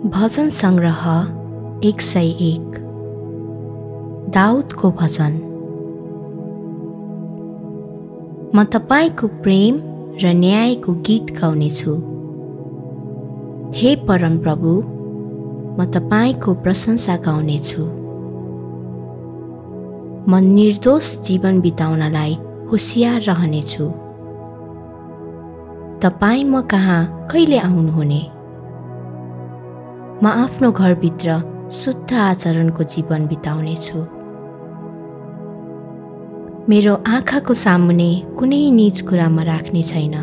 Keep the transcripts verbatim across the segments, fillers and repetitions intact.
भजन सङ्ग्रह एक सय एक। दाउदको भजन। म तपाईको प्रेम र न्यायको गीत गाउनेछु। हे परमप्रभु, म तपाईको प्रशंसा गाउनेछु। म निर्दोष जीवन बिताउनलाई होशियार रहनेछु। तपाई म कहाँ कहिले आउनुहुने? म आफ्नो घरभित्र शुद्ध आचरणको जीवन बिताउनेछु। मेरो आँखाको सामुने कुनै नीच कुरा म राख्ने छैन।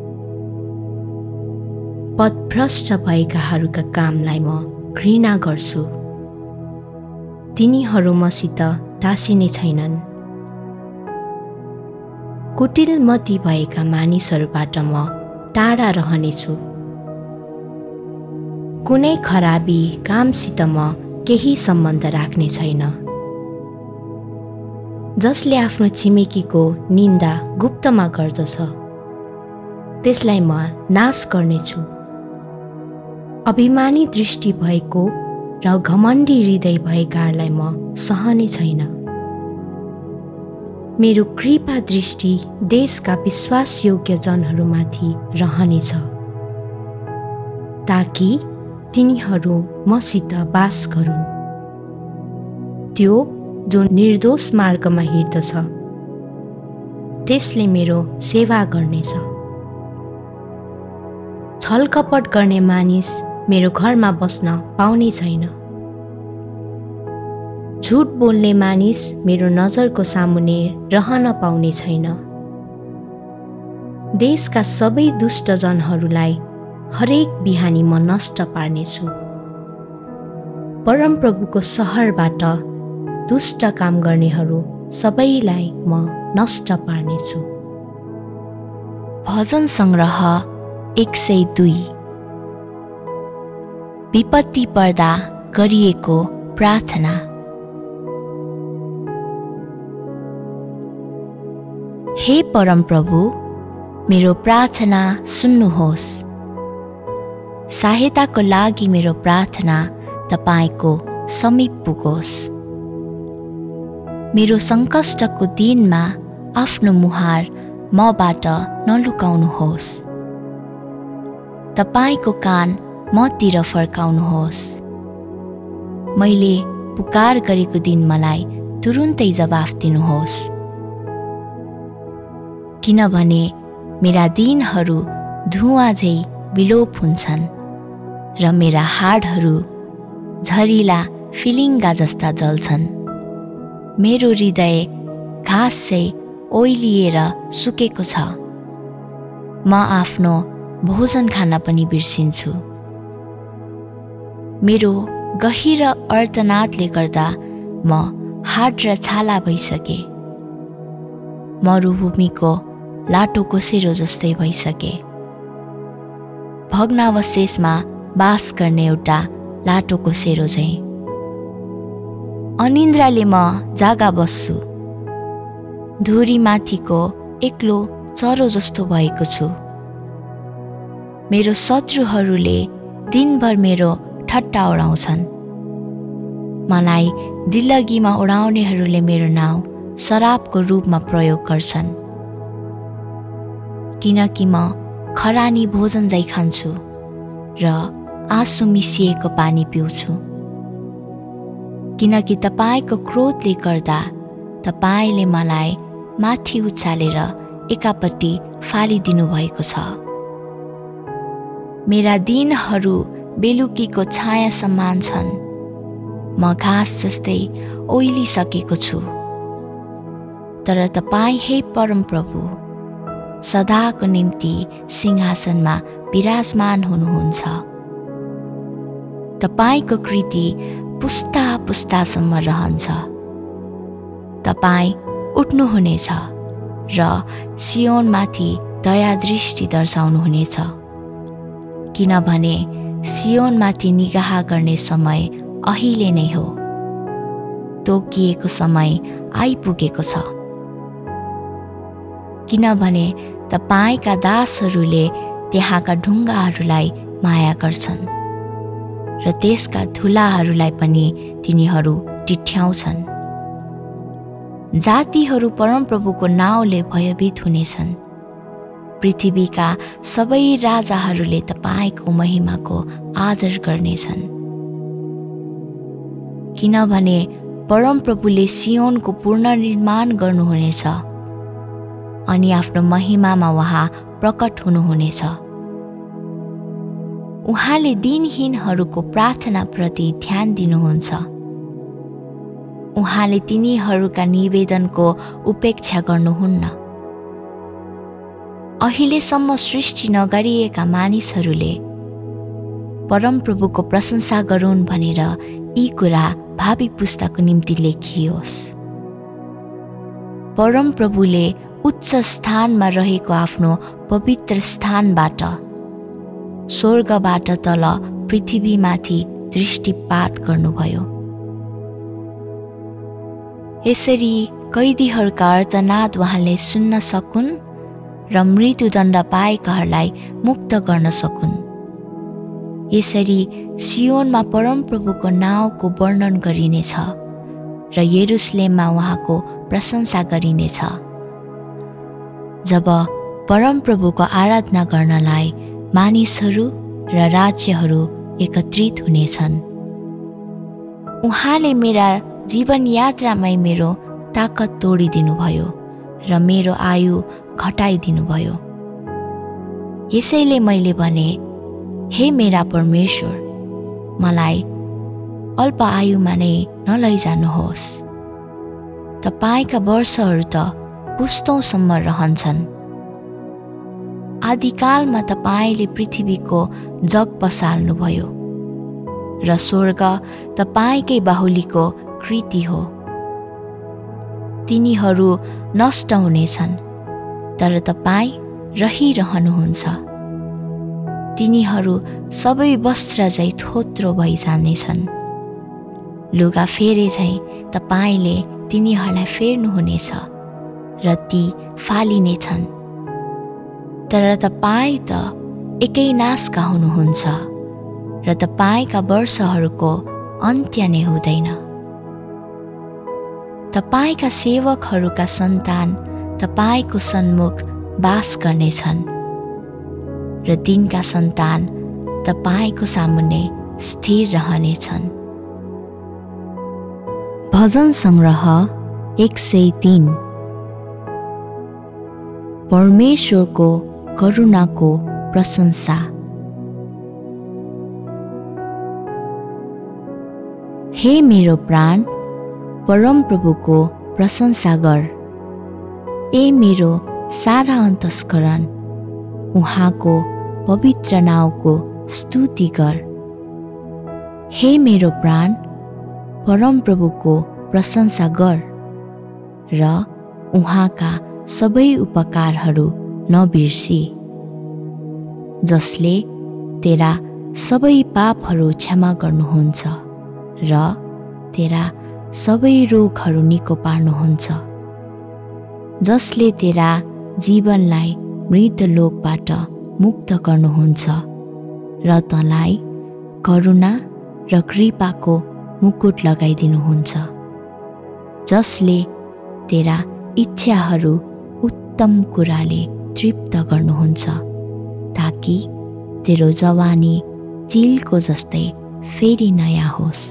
पथभ्रष्ट भएकाहरूका कामलाई म घृणा गर्छु। तिनीहरू मसित टाँसिने छैनन्। कुटिलमती भएका मानिसहरूबाट म टाढा रहनेछु। कुनै खराबी कामसित म केही सम्बन्ध राख्ने छैन। जसले आफ्नो छिमेकीको निन्दा गुप्तमा गर्दछ, त्यसलाई म नाश गर्नेछु। अभिमानी दृष्टि भएको र घमण्डी हृदय भएकाहरूलाई म सहने छैन। मेरो कृपा दृष्टि देशका विश्वासयोग्य जनहरूमाथि रहनेछ, ताकि तिनीहरू मसित बास गरून्। त्यो जो निर्दोष मार्गमा हिँड्दछ, त्यसले मेरो सेवा गर्नेछ। छलकपट गर्ने मानिस मेरो घरमा बस्न पाउने छैन। झुट बोल्ने मानिस मेरो नजरको सामुने रहन पाउने छैन। देशका सबै दुष्ट जनहरूलाई हरेक बिहानी म नष्ट पार्नेछु। परमप्रभुको सहरबाट दुष्ट काम गर्नेहरू सबैलाई म नष्ट पार्नेछु। भजन सङ्ग्रह एक सय दुई। विपत्ति पर्दा गरिएको प्रार्थना। हे परमप्रभु, मेरो प्रार्थना सुन्नुहोस्। सहायताको लागि मेरो प्रार्थना तपाईको समीप पुगोस्। मेरो सङ्कष्टको दिनमा आफ्नो मुहार मबाट नलुकाउनुहोस्। तपाईको कान मतिर फर्काउनुहोस्। मैले पुकार गरेको दिन मलाई तुरुन्तै जवाफ दिनुहोस्। किनभने मेरा दिनहरू धुवाँ झै विलोप हुन्छन् र मेरा हाडहरू झरिला फिलिङ्गा जस्ता जल्छन्। मेरो हृदय घाँस चाहिँ ओइलिएर सुकेको छ। म आफ्नो भोजन खान पनि बिर्सिन्छु। मेरो गहिरो अर्तनादले गर्दा म हाड र छाला भइसके। मरुभूमिको लाटो कोसेरो जस्तै भइसके। भग्नावशेषमा बास गर्ने एउटा लाटो कोसेरो झैँ। अनिन्द्राले म जागा बस्छु। धुरीमाथिको एक्लो चरो जस्तो भएको छु। मेरो शत्रुहरूले दिनभर मेरो ठट्टा उडाउँछन्। मलाई दिल्लगीमा उडाउनेहरूले मेरो नाउँ शराबको रूपमा प्रयोग गर्छन्। किनकि म खरानी भोजन झैँ खान्छु र आँसु मिसिएको पानी पिउँछु। किनकि तपाईको क्रोधले गर्दा तपाईले मलाई माथि उचालेर एकापट्टि फालिदिनु भएको छ। मेरा दिनहरू बेलुकीको छाया समान छन्। म घाँस जस्तै ओइलिसकेको छु। तर तपाईँ हे परमप्रभु, सदाको निम्ति सिंहासनमा विराजमान हुनुहुन्छ। तपाईको कृति पुस्ता पुस्तासम्म रहन्छ। तपाईँ उठ्नुहुनेछ र सियोनमाथि दया दृष्टि दर्शाउनुहुनेछ। किनभने सियोनमाथि निगाह गर्ने समय अहिले नै हो। तोकिएको समय आइपुगेको छ। किनभने तपाईँका दासहरूले त्यहाँका ढुङ्गाहरूलाई माया गर्छन् र त्यसका धुलाहरूलाई पनि तिनीहरू टिठ्याउँछन्। जातिहरू परमप्रभुको नाउँले भयभीत हुनेछन्। पृथ्वीका सबै राजाहरूले तपाईको महिमाको आदर गर्नेछन्। किनभने परमप्रभुले सियोनको पुनर्निर्माण गर्नुहुनेछ अनि आफ्नो महिमामा उहाँ प्रकट हुनुहुनेछ। उहाँले दिनहीनहरूको प्रार्थनाप्रति ध्यान दिनुहुन्छ। उहाँले तिनीहरूका निवेदनको उपेक्षा गर्नुहुन्न। अहिलेसम्म सृष्टि नगरिएका मानिसहरूले परमप्रभुको प्रशंसा गरून् भनेर यी कुरा भावी पुस्ताको निम्ति लेखियोस्। परमप्रभुले उच्च स्थानमा रहेको आफ्नो पवित्र स्थानबाट स्वर्गबाट तल पृथ्वीमाथि दृष्टिपात गर्नुभयो। यसरी कैदीहरूका अर्तनाद उहाँले सुन्न सकुन् र मृत्युदण्ड पाएकाहरूलाई मुक्त गर्न सकुन्। यसरी सियोनमा परमप्रभुको नाउँको वर्णन गरिनेछ र यरुशलेममा उहाँको प्रशंसा गरिनेछ। जब परमप्रभुको आराधना गर्नलाई मानिसहरू र राज्यहरू एकत्रित हुनेछन्। उहाँले मेरा जीवन यात्रामै मेरो ताकत तोडिदिनुभयो र मेरो आयु घटाइदिनुभयो। यसैले मैले भने, हे मेरा परमेश्वर, मलाई अल्प आयुमा नै नलैजानुहोस्। तपाईका वर्षहरू त पुस्तौँसम्म रहन्छन्। आदिकालमा तपाईले पृथ्वीको जग पसाल्नुभयो र स्वर्ग तपाईकै बाहुलीको कृति हो। तिनीहरू नष्ट हुनेछन् तर तपाईँ रहिरहनुहुन्छ। तिनीहरू सबै वस्त्र झैँ थोत्रो भइजानेछन्। लुगा फेरे झैँ तपाईले तिनीहरूलाई फेर्नुहुनेछ र ती फालिनेछन्। तर तपाईँ त एकै नासका हुनुहुन्छ र तपाईका वर्षहरूको अन्त्य नै हुँदैन। तपाईका सेवकहरूका सन्तान तपाईको सन्मुख बास गर्नेछन् र दिनका सन्तान तपाईको सामुन्ने स्थिर रहनेछन्। भजन संग्रह एक सय तीन। परमेश्वरको करुणाको प्रशंसा। हे मेरो प्राण, परमप्रभुको प्रशंसा गर। ए मेरो सारा अन्तस्करण, उहाँको पवित्र नाउँको स्तुति गर। हे मेरो प्राण, परमप्रभुको प्रशंसा गर र उहाँका सबै उपकारहरू नबिर्सी, जसले तेरा सबै पापहरू क्षमा गर्नुहुन्छ र तेरा सबै रोगहरू निको पार्नुहुन्छ, जसले तेरा जीवनलाई मृतलोकबाट मुक्त गर्नुहुन्छ र तँलाई करुणा र कृपाको मुकुट लगाइदिनुहुन्छ, जसले तेरा इच्छाहरू उत्तम कुराले तृप्त गर्नुहुन्छ, ताकि तेरो जवानी चिलको जस्तै फेरि नयाँ होस्।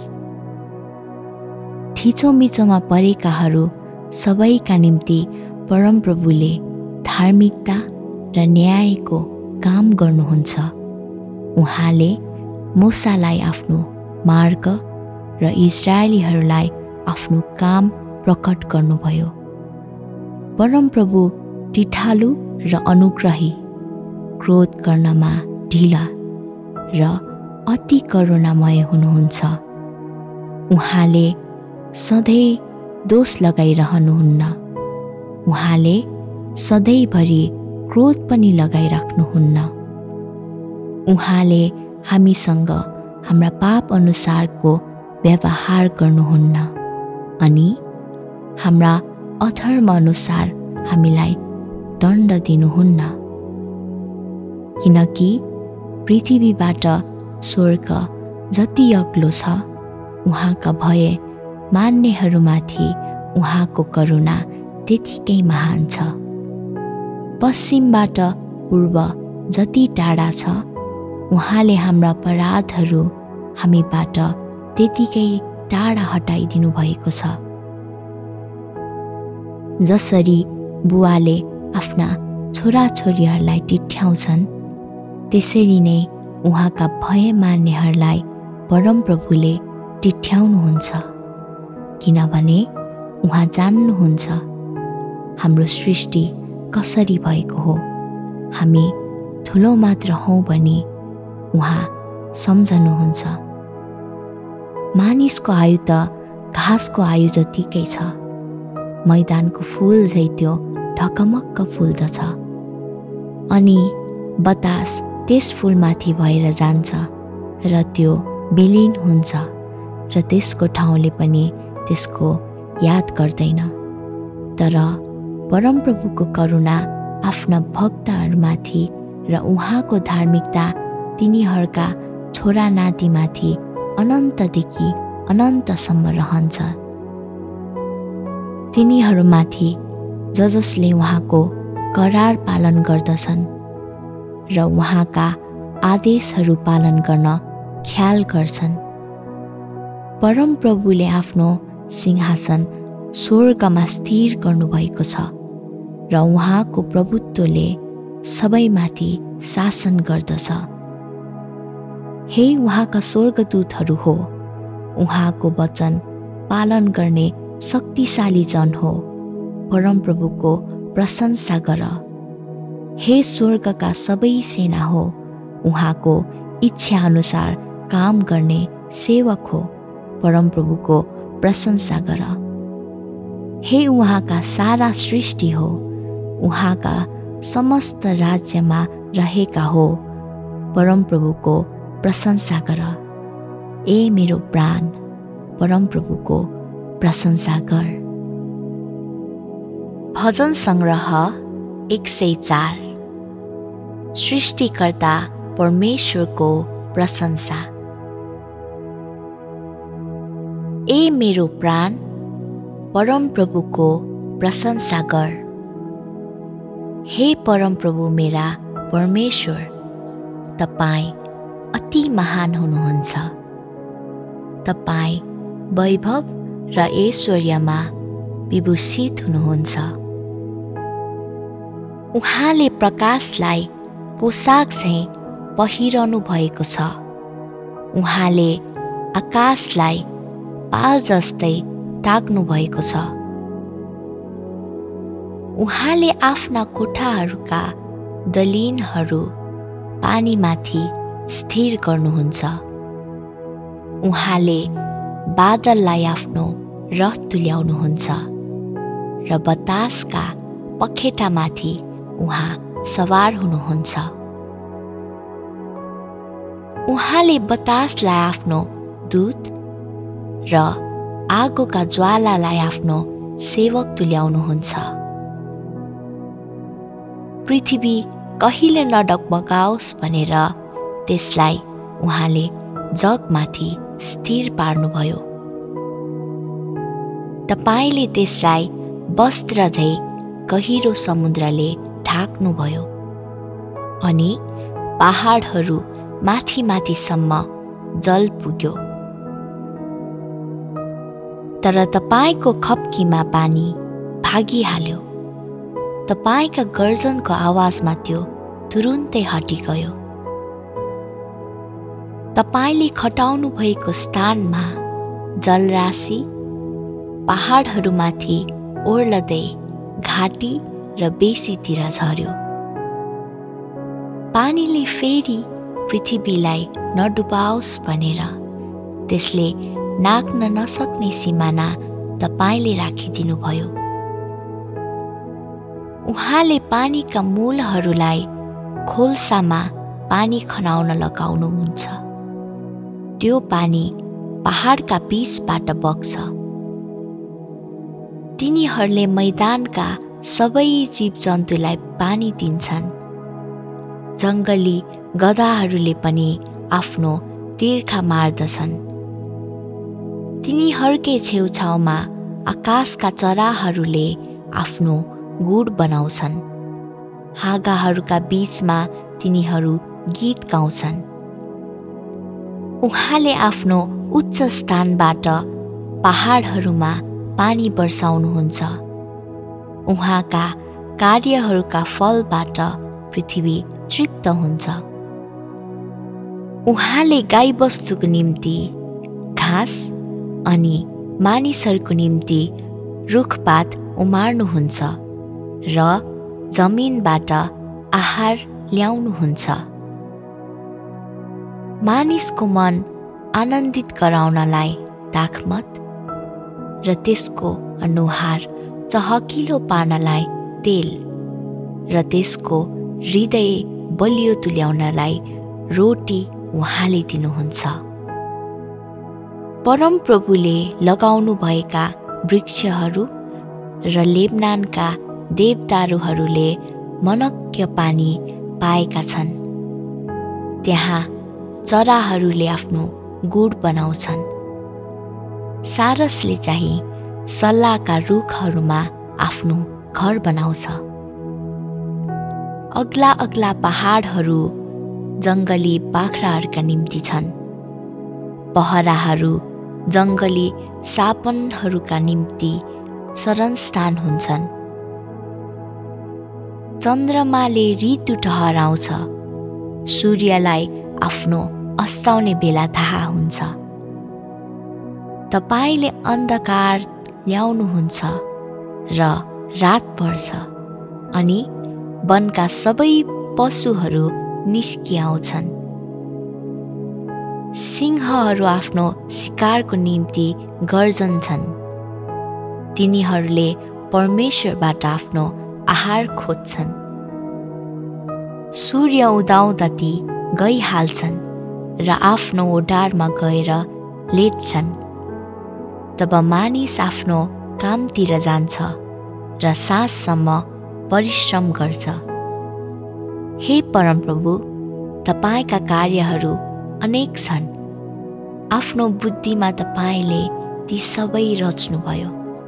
थिचोमिचोमा परेकाहरू सबैका निम्ति परमप्रभुले धार्मिकता र न्यायको काम गर्नुहुन्छ। उहाँले मूसालाई आफ्नो मार्ग र इस्राएलीहरूलाई आफ्नो काम प्रकट गर्नुभयो। परमप्रभु टिठालु र अनुग्रही, क्रोध गर्नमा ढिला र अति करुणामय हुनुहुन्छ। उहाँले सधैँ दोष लगाइरहनुहुन्न। उहाँले सधैँभरि क्रोध पनि लगाइराख्नुहुन्न। उहाँले हामीसँग हाम्रा पाप अनुसारको व्यवहार गर्नुहुन्न अनि हाम्रा अधर्म अनुसार हामीलाई दण्ड दिनुहुन्न। किनकि पृथ्वीबाट स्वर्ग जति अग्लो छ उहाँका भय मान्नेहरूमाथि उहाँको करुणा त्यतिकै महान छ। पश्चिमबाट पूर्व जति टाढा छ उहाँले हाम्रा अपराधहरू हामीबाट त्यतिकै टाढा हटाइदिनु भएको छ। जसरी बुवाले आफ्ना छोराछोरीहरूलाई टिठ्याउँछन् त्यसरी नै उहाँका भय मान्नेहरूलाई परमप्रभुले टिठ्याउनुहुन्छ, किनभने उहाँ जान्नुहुन्छ हाम्रो सृष्टि कसरी भएको हो। हामी ठुलो मात्र हौँ भनी उहाँ सम्झनुहुन्छ। मानिसको आयु त घाँसको आयु जतिकै छ, मैदानको फुल झै त्यो ढकमक्क फुल्दछ, अनि बतास त्यस फुलमाथि भएर जान्छ र त्यो विलीन हुन्छ र त्यसको ठाउँले पनि त्यसको याद गर्दैन। तर परमप्रभुको करुणा आफ्ना भक्तहरूमाथि र उहाँको धार्मिकता तिनीहरूका छोरा नातिमाथि अनन्तदेखि अनन्तसम्म रहन्छ। तिनीहरूमाथि ज जसले उहाँको करार पालन गर्दछन् र उहाँका आदेशहरू पालन गर्न ख्याल गर्छन्। परमप्रभुले आफ्नो सिंहासन स्वर्गमा स्थिर गर्नुभएको छ र उहाँको प्रभुत्वले सबैमाथि शासन गर्दछ। हे उहाँका स्वर्गदूतहरू हो, उहाँको वचन पालन गर्ने शक्तिशाली जन हो, परमप्रभुको प्रशंसा गर। हे स्वर्गका सबै सेना हो, उहाँको इच्छा अनुसार काम गर्ने सेवक हो, परमप्रभुको प्रशंसा गर। हे उहाँका सारा सृष्टि हो, उहाँका समस्त राज्यमा रहेका हो, परमप्रभुको प्रशंसा गर। ए मेरो प्राण, परमप्रभुको प्रशंसा गर। भजन सङ्ग्रह एक सय चार। सृष्टिकर्ता परमेश्वरको प्रशंसा। ए मेरो प्राण, परमप्रभुको प्रशंसा गर। हे परमप्रभु मेरा परमेश्वर, तपाईँ अति महान हुनुहुन्छ। तपाईँ वैभव र ऐश्वर्यमा विभूषित हुनुहुन्छ। उहाँले प्रकाशलाई पोसाक झैँ पहिरनु भएको छ। उहाँले आकाशलाई पाल जस्तै टाक्नु भएको छ। उहाँले आफ्ना कोठाहरूका दलिनहरू पानीमाथि स्थिर गर्नुहुन्छ। उहाँले बादललाई आफ्नो रथ तुल्याउनुहुन्छ र बतासका पखेटामाथि उहाँ सवार हुनुहुन्छ। उहाँले बतासलाई आफ्नो दूत र आगोका ज्वालालाई आफ्नो सेवक तुल्याउनुहुन्छ। पृथ्वी कहिले नडगमगाओस् भनेर त्यसलाई उहाँले जगमाथि स्थिर पार्नुभयो। तपाईले त्यसलाई वस्त्र झैँ गहिरो समुद्रले ढाक्नुभयो अनि पहाडहरू माथि माथिसम्म जल पुग्यो। तर तपाईको खप्कीमा पानी भागिहाल्यो। तपाईका गर्जनको आवाजमा त्यो तुरुन्तै हटिगयो। तपाईले खटाउनु भएको स्थानमा जलराशि पहाडहरूमाथि ओर्लदै घाटी र बेसीतिर झर्यो। पानीले फेरि पृथ्वीलाई नडुबाओस् भनेर त्यसले नाग्न नसक्ने सिमाना तपाईले राखिदिनु भयो। उहाँले पानीका मूलहरूलाई खोल्सामा पानी खनाउन लगाउनुहुन्छ। त्यो पानी पहाडका बीचबाट बग्छ। तिनीहरूले मैदानका सबै जीवजन्तुलाई पानी दिन्छन्। जङ्गली गधाहरूले पनि आफ्नो तिर्खा मार्दछन्। तिनीहरूकै छेउछाउमा आकाशका चराहरूले आफ्नो गुड बनाउँछन्। हाँगाहरूका बीचमा तिनीहरू गीत गाउँछन्। उहाँले आफ्नो उच्च स्थानबाट पहाडहरूमा पानी वर्षाउनुहुन्छ। उहाँका कार्यहरूका फलबाट पृथ्वी तृप्त हुन्छ। उहाँले गाईबस्तुको निम्ति घाँस अनि मानिसहरूको निम्ति रुखपात उमार्नुहुन्छ र जमिनबाट आहार ल्याउनुहुन्छ। मानिसको मन आनन्दित गराउनलाई दाखमत र त्यसको अनुहार चहकिलो पार्नलाई तेल र त्यसको हृदय बलियो तुल्याउनलाई रोटी उहाँले दिनुहुन्छ। परमप्रभुले लगाउनु भएका वृक्षहरू र लेबनानका देवदारुहरूले मनक्य पानी पाएका छन्। त्यहाँ चराहरूले आफ्नो गुड बनाउँछन्। सारसले चाहिँ सल्लाहका रुखहरूमा आफ्नो घर बनाउँछ। अग्ला अग्ला पहाडहरू जङ्गली बाख्राहरूका निम्ति छन्। पहराहरू जङ्गली सापनहरूका निम्ति शरणस्थान हुन्छन्। चन्द्रमाले ऋतु ठहराउँछ। सूर्यलाई आफ्नो अस्ताउने बेला थाहा हुन्छ। तपाईले अन्धकार ल्याउनुहुन्छ र रात पर्छ अनि वनका सबै पशुहरू निस्किआउँछन्। सिंहहरू आफ्नो शिकारको निम्ति गर्जन्छन्। तिनीहरूले परमेश्वरबाट आफ्नो आहार खोज्छन्। सूर्य उदाउँदा ती गइहाल्छन् र आफ्नो ओडारमा गएर लेट्छन्। तब मानिस आफ्नो कामतिर जान्छ र साँझसम्म परिश्रम गर्छ। हे परमप्रभु, तपाईका कार्यहरू अनेक छन्। आफ्नो बुद्धिमा तपाईले ती सबै रच्नुभयो।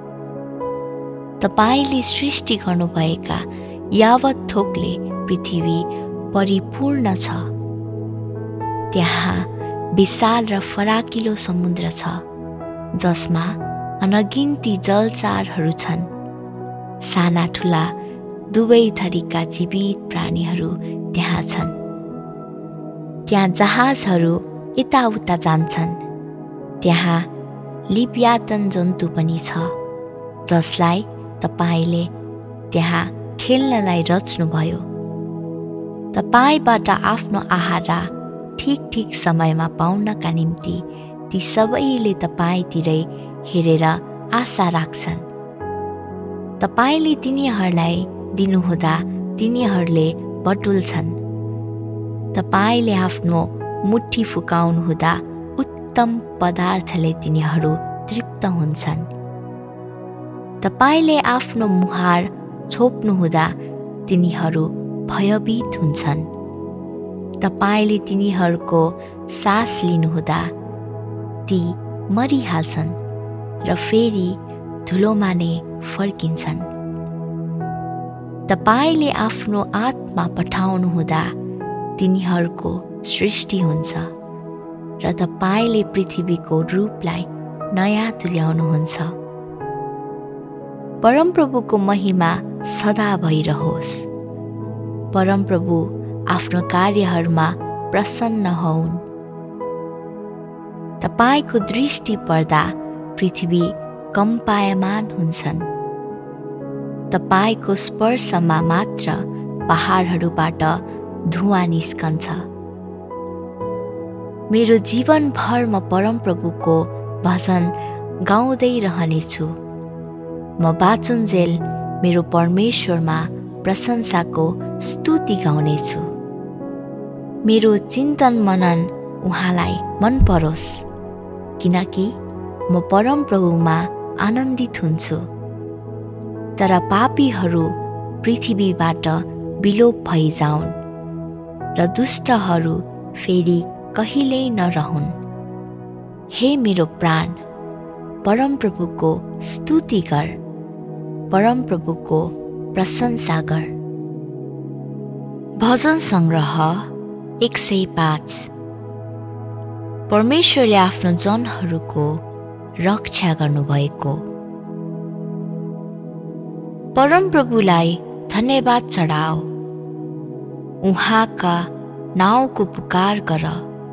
तपाईले सृष्टि गर्नुभएका यावत थोकले पृथ्वी परिपूर्ण छ। त्यहाँ विशाल र फराकिलो समुद्र छ जसमा अनगिन्ती जलचरहरू छन्। साना ठुला दुवै थरीका जीवित प्राणीहरू त्यहाँ छन्। त्यहाँ जहाजहरू यताउता जान्छन्। त्यहाँ लिब्यातन जन्तु पनि छ जसलाई तपाईले त्यहाँ खेल्नलाई रच्नुभयो। तपाईबाट आफ्नो आहार ठिक ठिक समयमा पाउनका निम्ति ती सबैले तपाईतिरै हेरेर आशा राख्छन्। तपाईले तिनीहरूलाई दिनुहुँदा तिनीहरूले बटुल्छन्। तपाईले आफ्नो मुट्ठी फुकाउनुहुँदा उत्तम पदार्थले तिनीहरू तृप्त हुन्छन्। तपाईले आफ्नो मुहार छोप्नुहुँदा तिनीहरू भयभीत हुन्छन्। तपाईले तिनीहरूको सास लिनुहुँदा ती मरिहाल्छन् र फेरि धुलोमा नै फर्किन्छन्। तपाईले आफ्नो आत्मा पठाउनुहुँदा तिनीहरूको सृष्टि हुन्छ र तपाईले पृथ्वीको रूपलाई नयाँ तुल्याउनुहुन्छ। परमप्रभुको महिमा सदा भइरहोस्। परमप्रभु आफ्नो कार्यहरूमा प्रसन्न होउन्। तपाईको दृष्टि पर्दा पृथ्वी कम्पायमान हुन्छन्। तपाईको स्पर्शमा मात्र पहाडहरूबाट धुवाँ निस्कन्छ। मेरो जीवनभर म परमप्रभुको भजन गाउँदै रहनेछु। म बाँचुन्जेल मेरो परमेश्वरमा प्रशंसाको स्तुति गाउनेछु। मेरो चिन्तन मनन उहाँलाई मन परोस्, किनकि म परमप्रभुमा आनन्दित हुन्छु। तर पापीहरू पृथ्वीबाट विलोप भइजाउन् र दुष्टहरू फेरि कहिल्यै नरहुन्। हे मेरो प्राण, परमप्रभुको स्तुति गर, परमप्रभुको प्रशंसा गर। भजन सङ्ग्रह एक सय पाँच। परमेश्वरले आफ्नो जनहरूको रक्षा गर्नुभएको। परमप्रभुलाई धन्यवाद चढाओ, उहाँका नाउँको पुकार गर।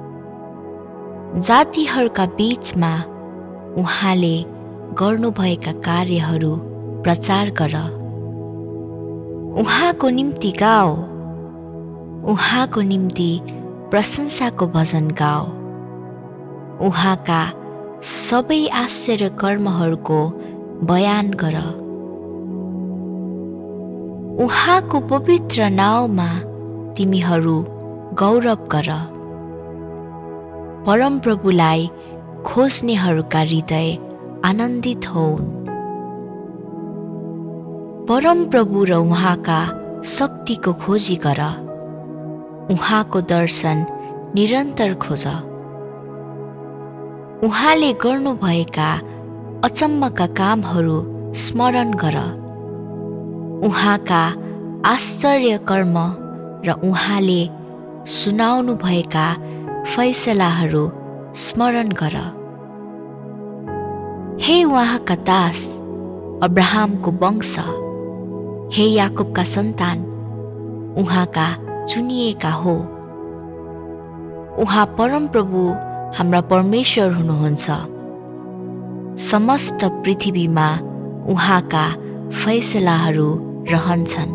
जातिहरूका बीचमा उहाँले गर्नुभएका कार्यहरू प्रचार गर। उहाँको निम्ति गाओ, उहाँको निम्ति प्रशंसाको भजन गाओ। उहाँका सबै आश्चर्य कर्महरूको बयान गर। उहाँको पवित्र नाउँमा तिमीहरू गौरव गर। परमप्रभुलाई खोज्नेहरूका हृदय आनन्दित होउन्। परमप्रभु र उहाँका शक्तिको खोजी गर। उहाँको दर्शन निरन्तर खोज। उहाँले गर्नुभएका अचम्मका कामहरू स्मरण गर। उहाँका आश्चर्य कर्म र उहाँले सुनाउनुभएका फैसलाहरू स्मरण गर। हे उहाँका दास अब्राहमको वंश, हे याकुबका सन्तान, उहाँका चुनिएका हो। उहाँ परमप्रभु हाम्रा परमेश्वर हुनुहुन्छ। समस्त पृथ्वीमा उहाँका फैसलाहरू रहन्छन्।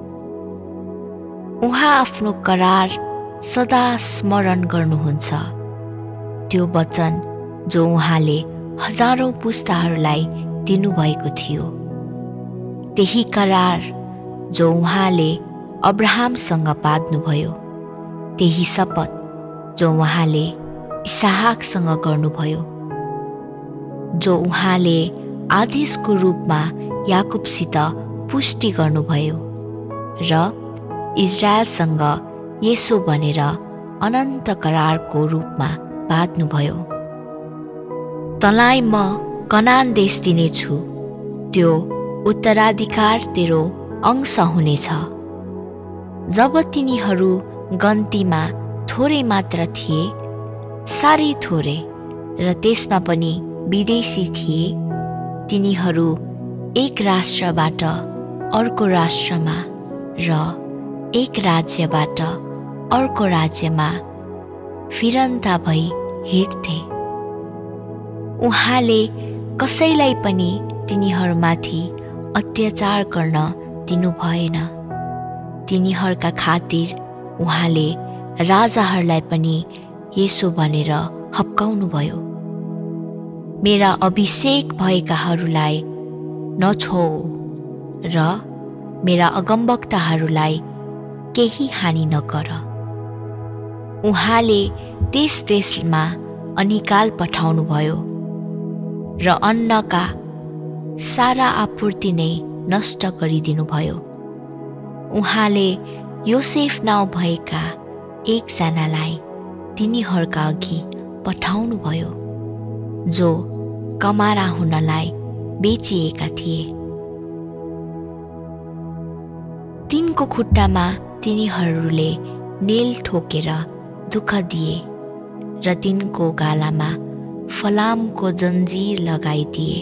उहाँ आफ्नो करार सदा स्मरण गर्नुहुन्छ, त्यो वचन जो उहाँले हजारौं पुस्ताहरूलाई दिनुभएको थियो। त्यही करार जो उहाँले अब्राहमसँग बाँध्नुभयो, त्यही शपथ जो उहाँले इसहाकसँग गर्नुभयो, जो उहाँले आदेशको रूपमा याकुबसित पुष्टि गर्नुभयो र इजरायलसँग यसो भनेर अनन्त करारको रूपमा बाँध्नुभयो। तँलाई म कनान देश दिनेछु, त्यो उत्तराधिकार तेरो अंश हुनेछ। जब तिनीहरू गन्तीमा थोरै मात्र थिए, साह्रै थोरै, र त्यसमा पनि विदेशी थिए, तिनीहरू एक राष्ट्रबाट अर्को राष्ट्रमा र एक राज्यबाट अर्को राज्यमा फिरन्ता भई हिँड्थे। उहाँले कसैलाई पनि तिनीहरूमाथि अत्याचार गर्न दिनु भएन। तिनीहरूका खातिर उहाँले राजाहरूलाई पनि यसो भनेर हप्काउनुभयो, मेरा अभिषेक भएकाहरूलाई नछोऊ र मेरा अगमवक्ताहरूलाई केही हानि नगर। उहाँले देश देशमा अनिकाल पठाउनुभयो र अन्नका सारा आपूर्ति नै नष्ट गरिदिनुभयो। उहाँले योसेफ नाउँ भएका एकजनालाई तिनीहरूका अघि पठाउनुभयो, जो कमारा हुनलाई बेचिएका थिए। तिनको खुट्टामा तिनीहरूले नेल ठोकेर दुःख दिए र तिनको गालामा फलामको जन्जिर लगाइदिए।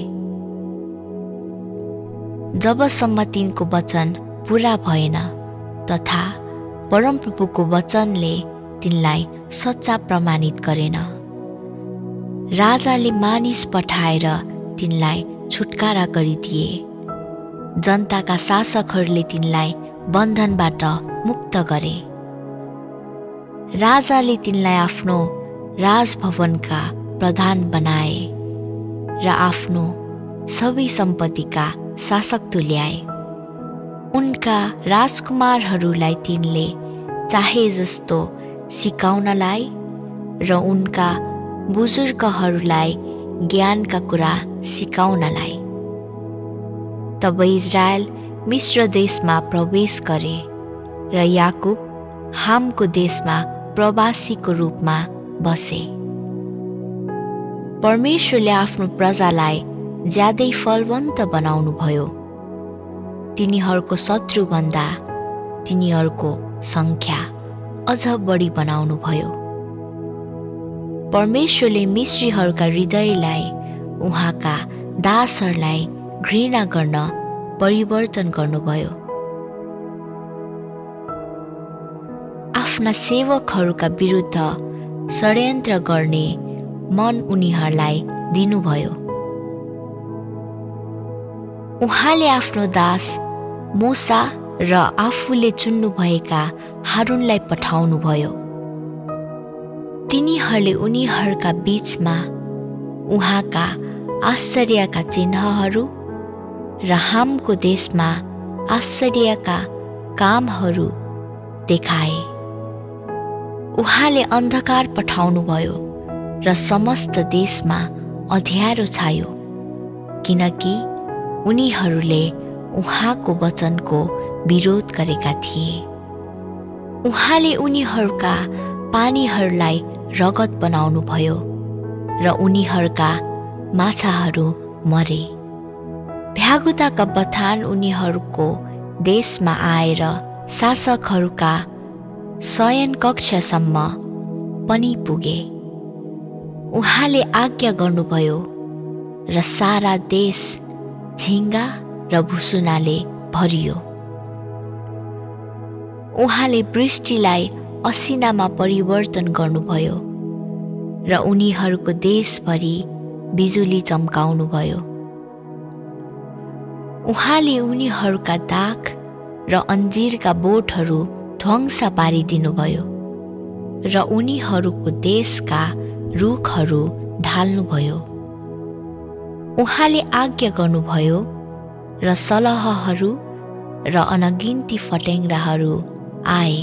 जबसम्म तिनको वचन पूरा भएन तथा परमप्रभुको वचनले तिनलाई सच्चा प्रमाणित गरेन। राजाले मानिस पठाएर तिनलाई छुटकारा गरिदिए। जनताका शासकहरूले तिनलाई बन्धनबाट मुक्त गरे। राजाले तिनलाई आफ्नो राजभवनका प्रधान बनाए र आफ्नो सबै सम्पत्तिका शासक तुल्याए। उनका राजकुमारहरूलाई तिनले चाहे जस्तो सिकाउनलाई र उनका बुजुर्गहरूलाई ज्ञानका कुरा सिकाउनलाई। तब इजरायल मिश्र देशमा प्रवेश गरे र याकुब हामको देशमा प्रवासीको रूपमा बसे। परमेश्वरले आफ्नो प्रजालाई ज्यादै फलवन्त बनाउनुभयो। तिनीहरूको शत्रुभन्दा तिनीहरूको सङ्ख्या अझ बढी बनाउनुभयो। परमेश्वरले मिश्रीहरूका हृदयलाई उहाँका दासहरूलाई घृणा गर्न परिवर्तन गर्नुभयो। आफ्ना सेवकहरूका विरुद्ध षड्यन्त्र गर्ने मन उनीहरूलाई दिनुभयो। उहाँले आफ्नो दास मूसा र आफूले चुन्नुभएका हारूनलाई पठाउनुभयो। तिनीहरूले उनीहरूका बीचमा उहाँका आश्चर्यका चिन्हहरू र हामको देशमा आश्चर्यका कामहरू देखाए। उहाँले अन्धकार पठाउनुभयो र समस्त देशमा अँध्यारो छायो, किनकि उनीहरूले उहाँको वचनको विरोध गरेका थिए। उहाँले उनीहरूका पानीहरूलाई रगत बनाउनुभयो र उनीहरूका माछाहरू मरे। भ्यागुताका बथान उनीहरूको देशमा आएर शासकहरूका शयन कक्षसम्म पनि पुगे। उहाँले आज्ञा गर्नुभयो र सारा देश झिङ्गा र भुसुनाले भरियो। उहाँले वृष्टिलाई असिनामा परिवर्तन गर्नुभयो र उनीहरूको देशभरि बिजुली चम्काउनुभयो। उहाँले उनीहरूका दाख र अन्जिरका बोटहरू ध्वंस पारिदिनुभयो र उनीहरूको देशका रुखहरू ढाल्नुभयो। उहाँले आज्ञा गर्नुभयो र सलहहरू र अनगिन्ती फट्याङ्ग्राहरू आए।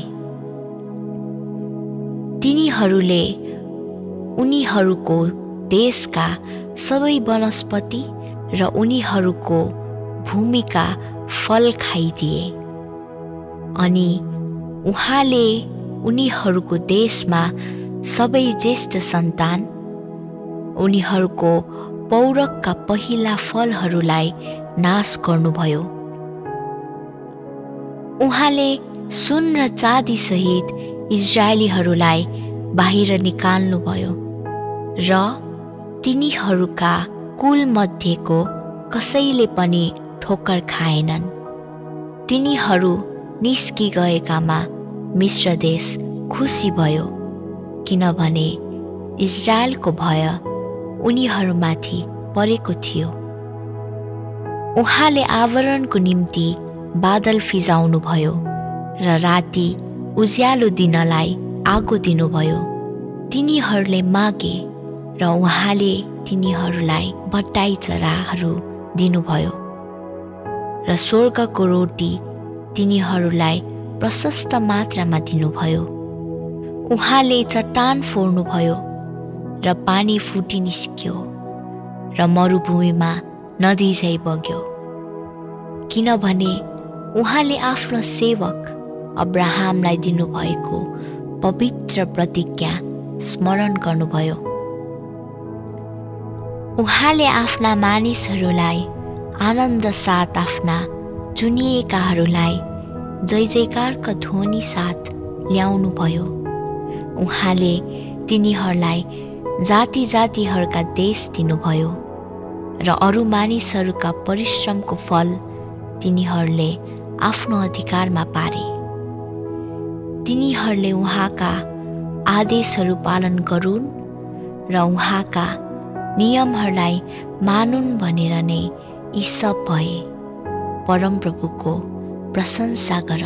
तिनीहरूले उनीहरूको देशका सबै वनस्पति र उनीहरूको भूमिका फल खाइदिए। अनि उहाँले उनीहरूको देशमा सबै ज्येष्ठ सन्तान, उनीहरूको पौरखका पहिला फलहरूलाई नाश गर्नुभयो। उहाँले सुन र चाँदी सहित इजरायलीहरूलाई बाहिर निकाल्नुभयो र तिनीहरूका कुलमध्येको कसैले पनि ठोक्कर खाएनन्। तिनीहरू निस्कि गएकामा मिश्र देश खुसी भयो, किनभने इजरायलको भय उनीहरूमाथि परेको थियो। उहाँले आवरणको निम्ति बादल फिजाउनुभयो र राति उज्यालो दिनलाई आगो दिनुभयो। तिनीहरूले मागे र उहाँले तिनीहरूलाई बट्टाई चराहरू दिनुभयो र स्वर्गको रोटी तिनीहरूलाई प्रशस्त मात्रामा दिनुभयो। उहाँले चट्टान फोड्नुभयो र पानी फुटी निस्क्यो र मरुभूमिमा नदी झै बग्यो, किनभने उहाँले आफ्नो सेवक अब्राहमलाई दिनुभएको पवित्र प्रतिज्ञा स्मरण गर्नुभयो। उहाँले आफ्ना मानिसहरूलाई आनन्द साथ आफ्ना चुनिएकाहरूलाई जय जयकारका ध्वनि साथ ल्याउनुभयो। उहाँले तिनीहरूलाई जाति जातिहरूका देश दिनुभयो र अरू मानिसहरूका परिश्रमको फल तिनीहरूले आफ्नो अधिकारमा पारे। तिनीहरूले उहाँका आदेशहरू पालन गरून् र उहाँका नियमहरूलाई मानुन् भनेर नै यी सब भए। परमप्रभुको प्रशंसा गर।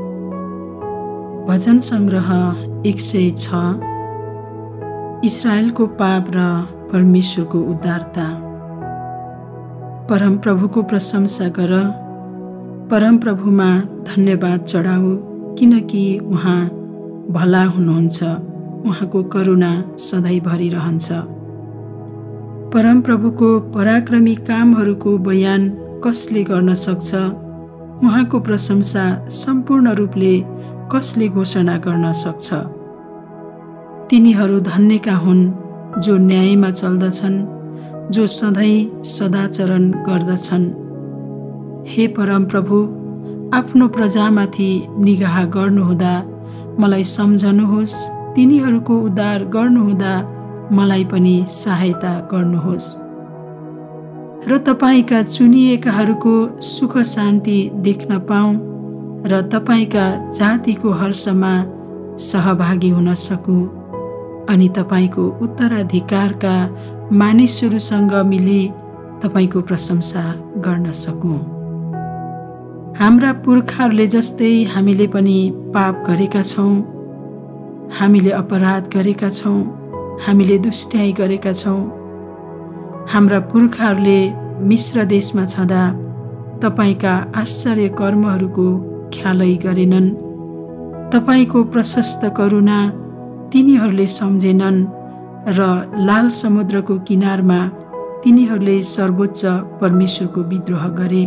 भजन सङ्ग्रह एक सय छ। इस्राएलको पाप र परमेश्वरको उद्धारता। परमप्रभुको प्रशंसा गर, परमप्रभुमा धन्यवाद चढाऊ, किनकि उहाँ भला हुनुहुन्छ, उहाँको करुणा सधैँभरि रहन्छ। परमप्रभुको पराक्रमी कामहरूको बयान कसले गर्न सक्छ? उहाँको प्रशंसा सम्पूर्ण रूपले कसले घोषणा गर्न सक्छ? तिनीहरू धन्यका हुन् जो न्यायमा चल्दछन्, जो सधैँ सदाचरण गर्दछन्। हे परमप्रभु, आफ्नो प्रजामाथि निगाह गर्नुहुँदा मलाई सम्झनुहोस्, तिनीहरूको उद्धार गर्नुहुँदा मलाई पनि सहायता गर्नुहोस्। र तपाईँका चुनिएकाहरूको सुख शान्ति देख्न पाऊँ र तपाईँका जातिको हर्षमा सहभागी हुन सकूँ अनि तपाईँको उत्तराधिकारका मानिसहरूसँग मिली तपाईँको प्रशंसा गर्न सकूँ। हाम्रा पुर्खाहरूले जस्तै हामीले पनि पाप गरेका छौँ, हामीले अपराध गरेका छौँ, हामीले दुष्ट्याइ गरेका छौँ। हाम्रा पुर्खाहरूले मिश्र देशमा छँदा तपाईँका आश्चर्य कर्महरूको ख्यालै गरेनन्। तपाईँको प्रशस्त करुणा तिनीहरूले सम्झेनन् र लाल समुद्रको किनारमा तिनीहरूले सर्वोच्च परमेश्वरको विद्रोह गरे।